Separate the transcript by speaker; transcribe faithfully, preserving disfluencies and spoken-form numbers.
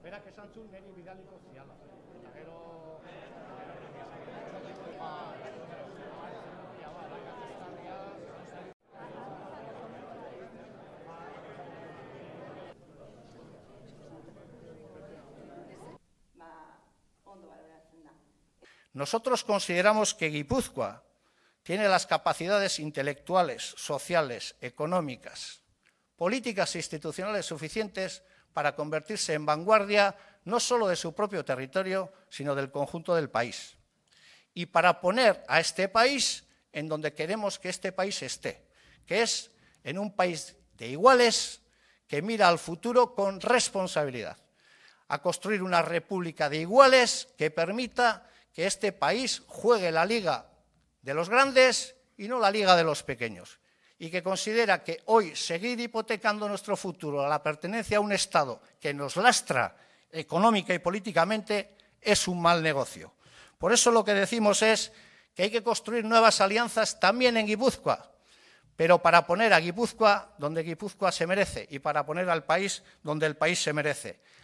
Speaker 1: berak esan zuen niri bidaliko ziala. Eta gero... Nosotros consideramos que Guipúzcoa tiene las capacidades intelectuales, sociales, económicas, políticas e institucionales suficientes para convertirse en vanguardia no solo de su propio territorio, sino del conjunto del país. Y para poner a este país en donde queremos que este país esté, que es en un país de iguales que mira al futuro con responsabilidad, a construir una república de iguales que permita que este país juegue la liga de los grandes y no la liga de los pequeños, y que considera que hoy seguir hipotecando nuestro futuro a la pertenencia a un Estado que nos lastra económica y políticamente es un mal negocio. Por eso lo que decimos es que hay que construir nuevas alianzas también en Guipúzcoa, pero para poner a Guipúzcoa donde Guipúzcoa se merece y para poner al país donde el país se merece.